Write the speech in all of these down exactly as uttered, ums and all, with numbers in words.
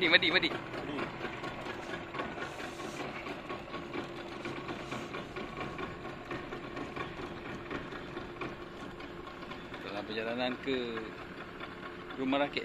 Madi, madi, madi. Dalam perjalanan ke rumah rakit.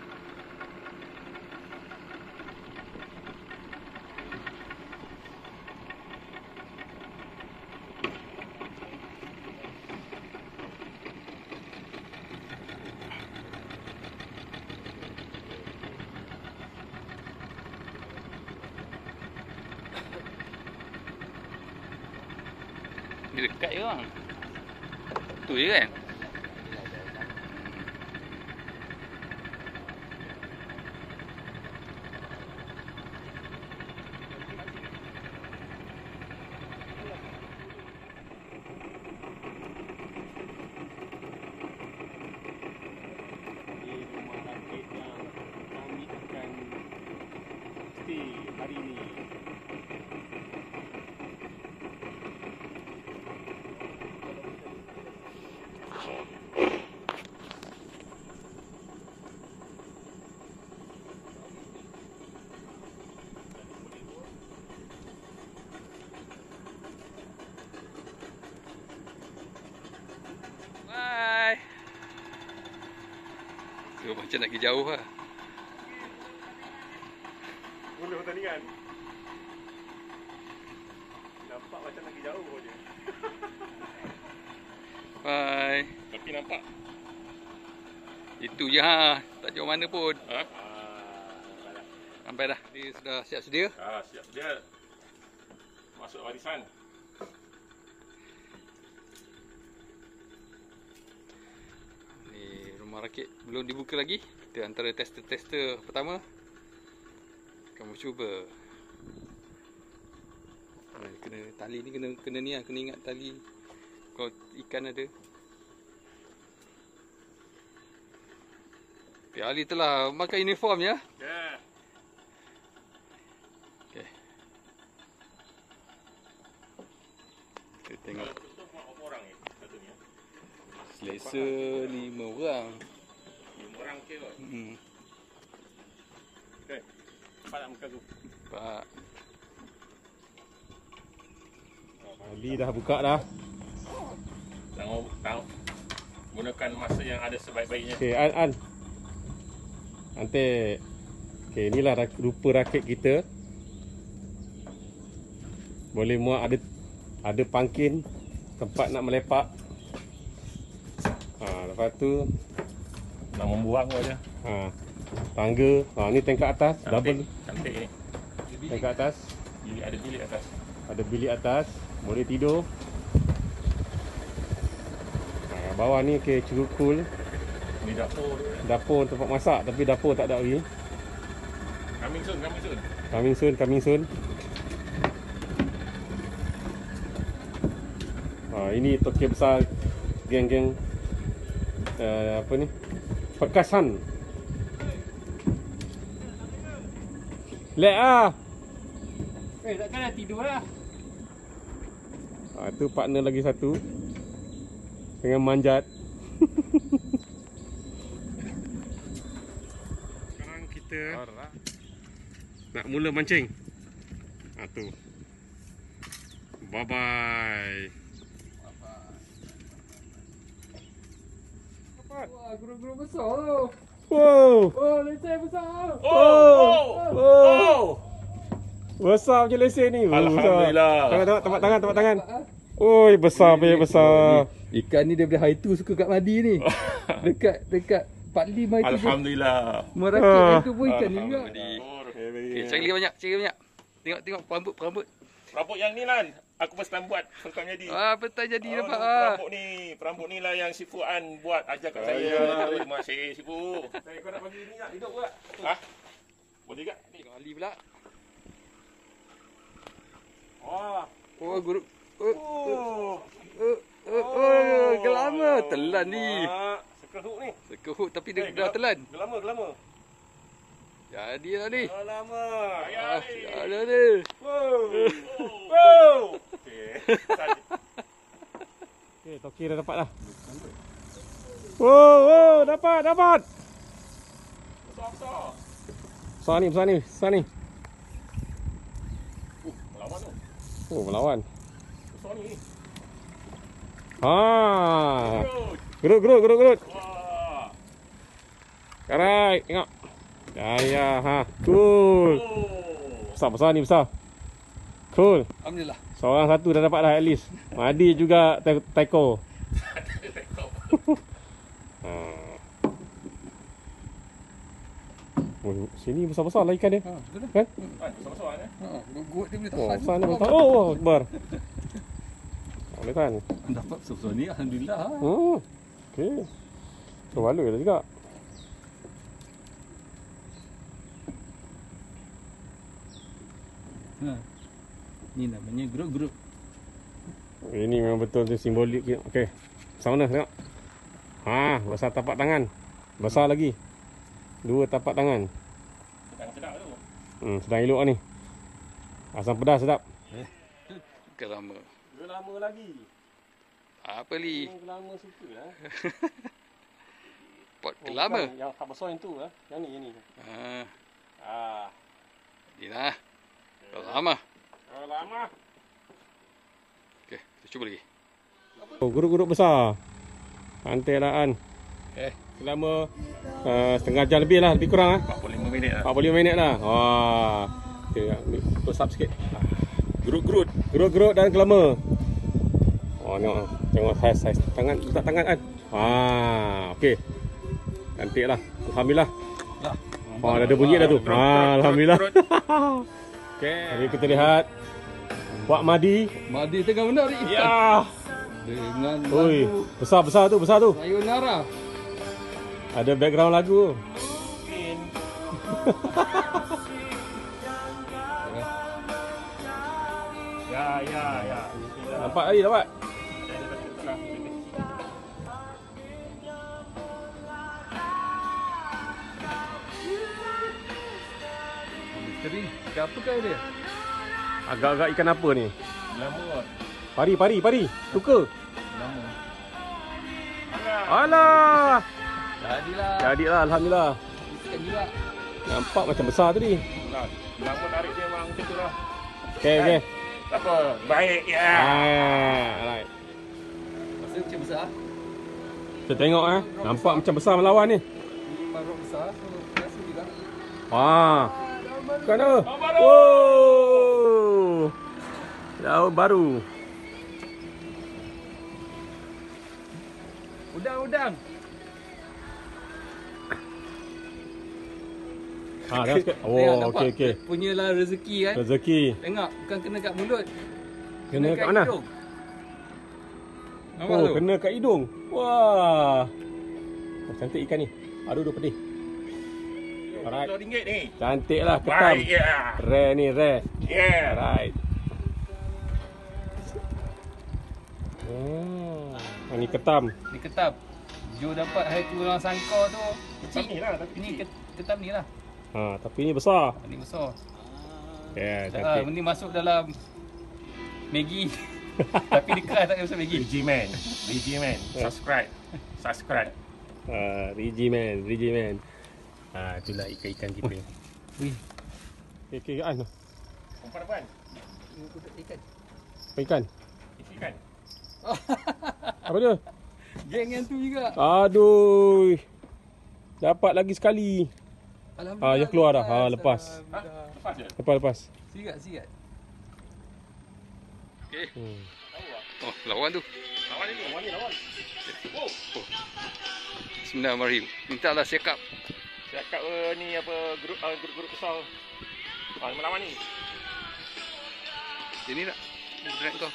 Dia dekat je bang. Tu je kan? Di rumah rakit yang kami akan stay hari ini. Bye. Tu macam nak pergi jauh lah. Mula pertandingan. Nampak macam nak pergi jauh je. Bye. Tapi nampak. Itu je ha. Tak jauh mana pun. Ha? Sampai dah. Dia sudah siap sedia. Ah, siap dia. Masuk warisan. Ni rumah rakit belum dibuka lagi. Kita antara tester-tester pertama. Kamu cuba. Kena tali ni kena kena ni lah. Kena ingat tali. Kalau ikan ada. Tapi Ali telah pakai uniform ya. Ya. Okey. Kita tengok. Itu berapa orang ni satunya? Selesa lima orang. Lima orang ke kot? Hmm. Okey. Nampak tak muka aku? Pak. Ali dah buka dah. Tengok, tengok. Gunakan masa yang ada sebaik-baiknya. Okey, An, An. Nanti. Okey, inilah rupa rakit kita. Boleh muat ada ada pangkin, tempat nak melepak. Ha, lepas tu Nak membuang aja. ha, tangga. Ha, ni tingkat atas, double Cantik ni. tingkat atas. Bilik ada bilik atas. Ada bilik atas, boleh tidur. Ha, bawah ni okey, curukul. Ni dapur. Dapur tempat masak, tapi dapur tak ada lagi. Coming soon, coming soon. Coming soon, coming soon. Ha, ini tokey besar geng-geng uh, apa ni? Perkasan. Lek ah. Eh, takkan dah tidur lah. Ha, tu partner lagi satu. Dengan manjat. Sekarang kita nak mula mancing. Ha tu. Bye bye. Wah, guru-guru besar tu. Wow. Oh, lesen besar. Oh. Oh. Besar je lesen ni. Alhamdulillah. Tangan tangan tempat tangan tempat tangan. Oi, besar be besar. Ikan ni daripada hari tu suka kat Madi ni. Dekat dekat empat puluh lima itu. Alhamdulillah. Merakit Ah. itu pun ikan ni juga. Alhamdulillah. Okey, cari lagi banyak, cari banyak. Tengok tengok perambut perambut. Perambut yang ni Lan, aku first time buat first time jadi. Ah, betul jadi Oh, dapat ni ah. perambut ni, perambut ni lah yang Sifu An buat ajar kat saya. Terima kasih Sifu. Saya kau nak bagi ni nak hidup ke? Ha? Boleh tak? Ni. Tengok Ali pula. Wah. Oh, guru. Oh, Oh. oh, oh, oh, gelama telan ni. Mak, sekehuk ni. Sekehut tapi dia Eh, dah gelap- telan. Gelama, gelama. Jadi lah ni. Lama. Ah, ada ni. Wow. Wow. Okey. Okey, toki dah dapat dah. Wow, wow, dapat, dapat. Besar-besar. Besar ni, besar ni, besar ni. Uh, melawan tu. Oh, melawan. Besar ni. Ha. Gerut. Gerut, gerut, gerut, gerut. Wah. Alright, tengok. Jaya, ha. Cool. Oh. Besar, besar ni, besar. Cool. Alhamdulillah. Seorang satu dah dapat dah at least. Madi juga ta- taiko. Ha. Oh, sini besar-besar lah ikan dia. Ha, betul dah. Kan? Ah, besar-besar eh. Ha, gugut dia boleh Oh, tahan. besar ni besar. Oh, akbar. Boleh kan? Dapat besar ni alhamdulillah. Hmm. Okey. So baloi dah juga. Ha. Ni namanya grup-grup. Ini memang betul tu simbolik. Okey. Besar mana tengok. Ha, besar tapak tangan. Besar lagi. Dua tapak tangan. Sedang sedap tu. Hmm, sedang elok lah ni. Asam pedas sedap. Kelama. Dia lama lagi. Apa li? Lama suka lah. Pot kelama. Yang tak besar yang tu lah. Yang ni, yang ni. Ha. Ah. Ni lah. Kelama. Oh, lama. Okey, kita cuba lagi. Oh, guruk-guruk besar. Pantai-laan. Okey. Selama uh, setengah jam lebih lah, lebih kurang lah. empat puluh lima minit lah. empat puluh lima minit lah. Wah. Okey, ambil close up sikit. Gerut-gerut, gerut-gerut dan kelama. Oh, tengok. Tengok saiz saiz tangan, letak tangan kan. Ha, okey. Cantik lah. Alhamdulillah. Lah. Oh, dah ada bunyi dah tu. Ha, alhamdulillah. Okey, mari kita lihat Wak Madi. Madi tengah menarik ikan. Ya. Dengan Oi, lagu besar-besar tu, besar tu. Sayonara. Ada background lagu. Ya, ya, ya. Nampak tadi dapat? Misteri. Ikan apa kau dia? Agak-agak ikan apa ni? Lama. Pari, pari, pari. Suka. Lama. Alah. Jadilah. Jadilah, alhamdulillah. Ikan juga. Nampak macam besar tadi. Lah, lama tarik dia memang macam tu lah. Okey, okey. Tak apa. Baik, ya. Ah, alright. Masa macam besar. Kita tengok eh. Nampak macam besar melawan ni. Parok besar. So, biasa juga. Wah. Bukan apa? Oh. Daun baru. Udang-udang. Ha, dah sikit. Tengok, Oh, nampak? okey, okey. Punyalah rezeki kan. Rezeki. Tengok, bukan kena kat mulut. Kena kat mana? hidung. Nampak Oh, tu? kena kat hidung. Wah. Oh, cantik ikan ni. Aduh, aduh pedih. Alright. sepuluh ringgit ni. Cantik lah, ketam. Baik, ya. Rare ni, rare. Ya. Alright. Oh, ni ketam. Ni ketam. Jo dapat hari tu orang sangka tu Ketam ni lah, tapi Ini kecil. ket- ketam ni lah. Ha, tapi ni besar. Ni besar. Ya, Ah, cantik. ni masuk dalam Maggi. Tapi dia keras tak kena masuk Maggi. Regimen. Regimen. Subscribe. Subscribe. Ah, Rigi man, Rigi man. Ah, itulah ikan-ikan kita. Wih, Okey, kan? Umpan apaan? ikan. Apa ikan? Ikan. Apa dia? Geng yang tu juga. Aduh. Dapat lagi sekali. Alhamdulillah. Ah, dia keluar dah. Ah, lepas. Ha? Lepas je? Lepas, lepas. Sigat, sigat. Okey. Hmm. Oh, lawan tu. Lawan ni, lawan ni, lawan. Oh, Oh. Bismillahirrahmanirrahim. Mintalah siakap. cakap uh, ni apa grup uh, grup-grup besar. Ah, melawan ni. Sini tak? Ni drag kau.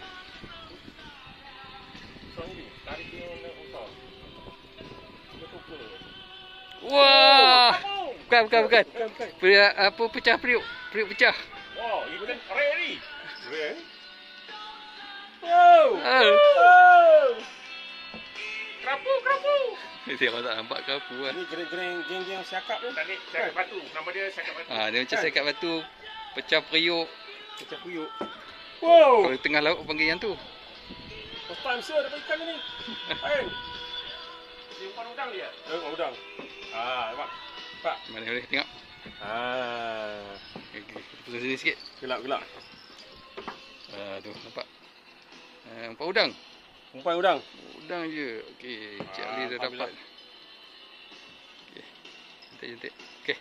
Besar ni. Tarik dia nak besar. Betul-betul. Wah! Oh, Bukan, bukan, bukan. Bukan, bukan. Pe- apa pecah periuk. Periuk pecah. wow, ini boleh rare ni. Rare. Wow. Ah. Oh. Kerapu, kerapu. Dia orang tak nampak ke apa kan. Ni geng-geng geng-geng siakap tu. Tadi cakap batu. Nama dia cakap batu. Ah, dia macam sekat batu. Pecah periuk. Macam puyuk. Wow. Kalau tengah laut panggil yang tu. First time sir dapat ikan ni. Kan? Dia umpan udang dia. Eh, udang. Ah, nampak. Nampak. Mana boleh tengok. Ah, Okay, okay. Kita pusing sini sikit. gelap gelap. Ah, tu nampak. Ah, nampak udang. Umpan udang. Udang je. Okey, Cik Ah, Ali dah Alhamdulillah. dapat. Okey. Cantik-cantik. Okey.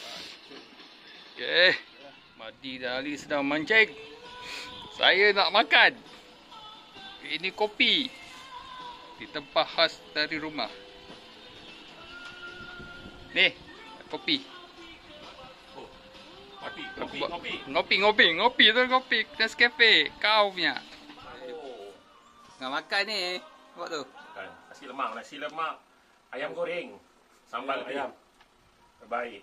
Okey. Madi dan Ali sedang mancing. Saya nak makan. Ini kopi. Di tempat khas dari rumah. Ni, kopi. Kopi, kopi, kopi. Ngopi, ngopi, ngopi tu ngopi. Nescafe. Kau punya. Nak makan ni. Buat tu. Kan, nasi lemak, nasi lemak, ayam goreng, sambal ayam. Terbaik.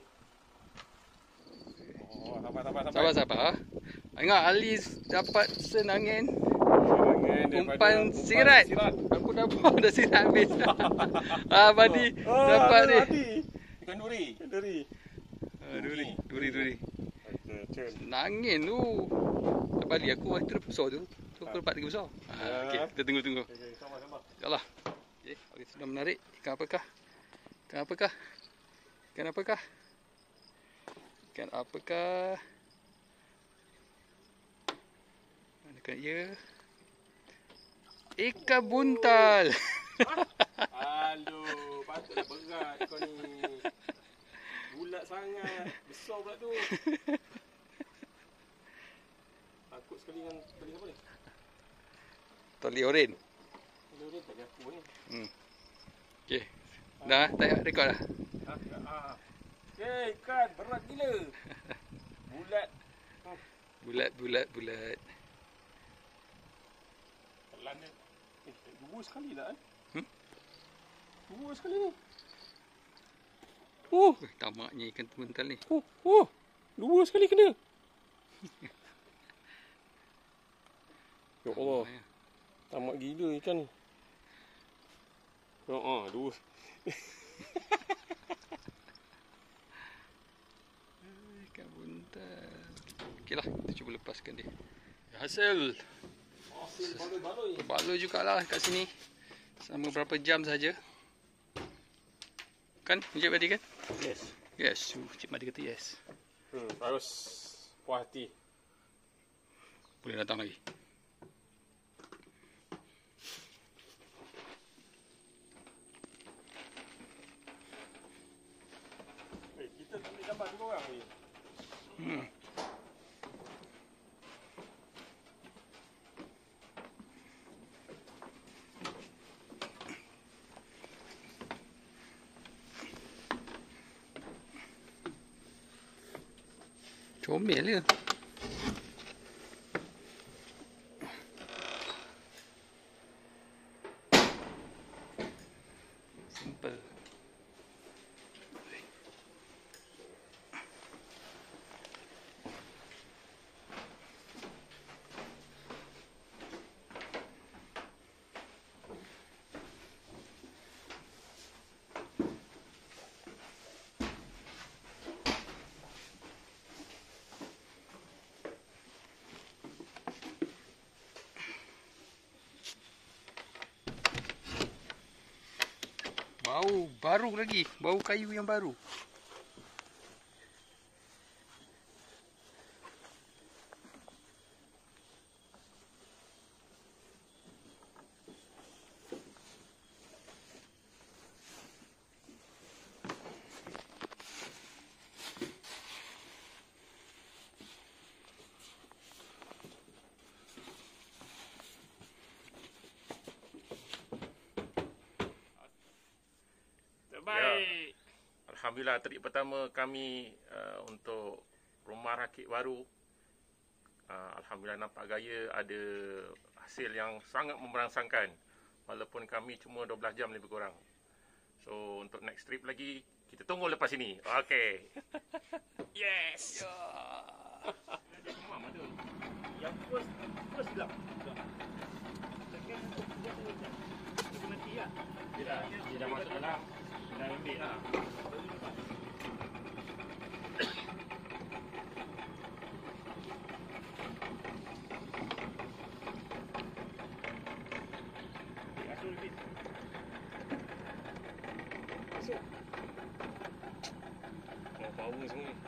Oh, sabar sabar sabar. Sabar, sabar. Ingat Ali dapat senangin. Jangan daripada Umpan sirat. Aku dah buang dah sirat habis. Ah, Madi Oh, dapat ada ni. mati. Ikan duri. Duri. Ah, duri, duri, duri. Okey, cun. Nangin tu. Dapat Ali aku itu besar tu. Tu aku dapat tiga besar. Ah, okey, kita tunggu tunggu. Okey, sabar sabar. InsyaAllah. Okey, Ali sudah menarik. Ikan apakah? Ikan apakah? Ikan apakah? Ikan apakah? Mana ikan ia? Ikan buntal. Aduh, patutlah berat kau ni. Bulat sangat. Besar pula tu. Takut sekali dengan beli apa ni? Tali oren. Beli tak ada aku ni. Hmm. Okey. Dah, tak rekod dah. Ha, ha. Eh, ikan berat gila. Bulat. Bulat, bulat, bulat. Telan dia. Eh, dua sekali dah eh. Hmm? Dua sekali ni. Oh, tamaknya ikan buntal ni. Oh, oh. Dua sekali kena. Ya Allah. Tamak gila ikan ni. Oh, oh dua. Ikan buntal. Okeylah, kita cuba lepaskan dia. Hasil. Hasil baloi-baloi. Baloi jugalah kat sini. Selama berapa jam saja. Kan? Encik Madi kan? Yes. Yes. Encik Madi kata yes. Hmm, harus puas hati. Boleh datang lagi. Eh, kita tak boleh gambar dua orang ni. Hmm. Comel dia. Simple. Bau baru lagi, bau kayu yang baru. Baik. Alhamdulillah trik pertama kami uh, untuk rumah rakit baru. Uh, Alhamdulillah nampak gaya ada hasil yang sangat memberangsangkan. Walaupun kami cuma dua belas jam lebih kurang. So untuk next trip lagi kita tunggu lepas ini. Okey. Yes. Yang first first lah. Dia, dia dah masuk dalam. Dah ambil lah. Masuk. Oh, power semua ni.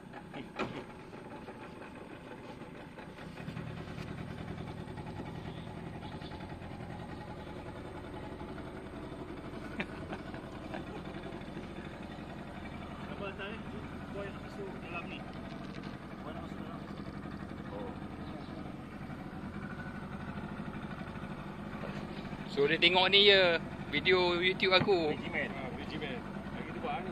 So dia tengok ni je video YouTube aku. Regimen. Ha, regimen. Lagi tu buat ni.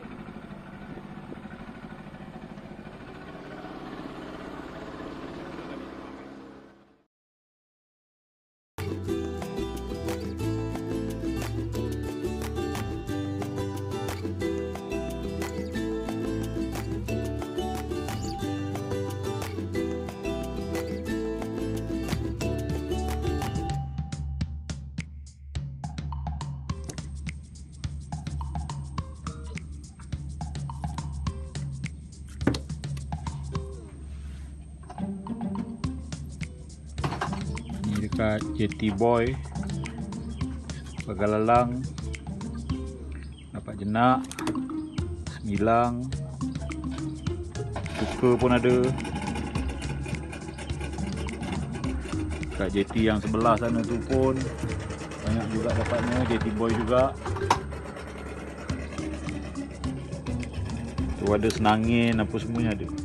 Dekat J T Boy Pagalalang dapat jenak semilang, suka pun ada. Dekat J T yang sebelah sana tu pun banyak juga dapatnya, J T Boy juga. Tu ada senangin apa semuanya ada.